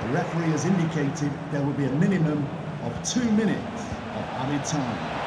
The referee has indicated there will be a minimum of 2 minutes of added time.